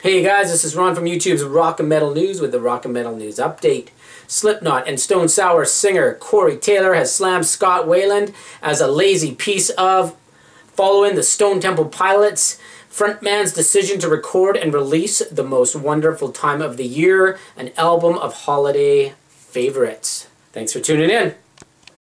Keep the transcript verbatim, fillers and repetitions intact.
Hey guys, this is Ron from YouTube's Rock and Metal News with the Rock and Metal News Update. SLIPKNOT and STONE SOUR singer Corey Taylor has slammed Scott Weiland as a lazy piece of following the Stone Temple Pilots frontman's decision to record and release The Most Wonderful Time of the Year, an album of holiday favorites. Thanks for tuning in.